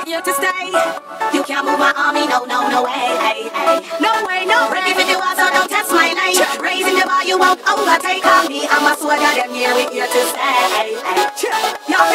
here to stay. You can't move my army, no, no, no way, hey, hey. No way, no way. Ready for the war, so don't test my line. Raising the bar, you won't overtake on me. I'm a soldier, them here, we here to stay, hey, hey. Yo,